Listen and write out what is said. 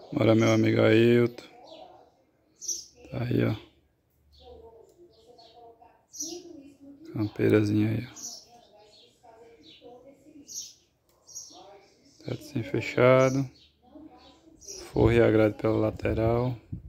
Bora, meu amigo Ailton. Tá aí, ó. Campeirazinha aí, ó. Teto sem fechado. Forro e a grade pela lateral.